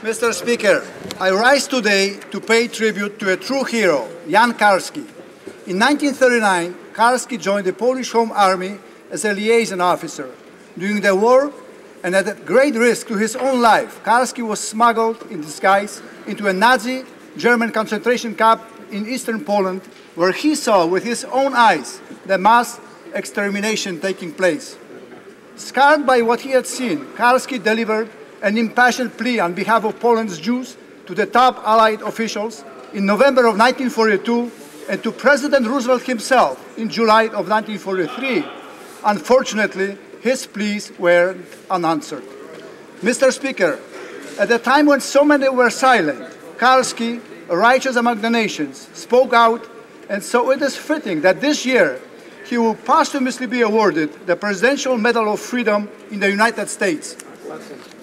Mr. Speaker, I rise today to pay tribute to a true hero, Jan Karski. In 1939, Karski joined the Polish Home Army as a liaison officer. During the war, and at great risk to his own life, Karski was smuggled in disguise into a Nazi German concentration camp in eastern Poland, where he saw with his own eyes the mass extermination taking place. Scarred by what he had seen, Karski delivered an impassioned plea on behalf of Poland's Jews to the top Allied officials in November of 1942 and to President Roosevelt himself in July of 1943. Unfortunately, his pleas were unanswered. Mr. Speaker, at a time when so many were silent, Karski, righteous among the nations, spoke out, and so it is fitting that this year he will posthumously be awarded the Presidential Medal of Freedom in the United States.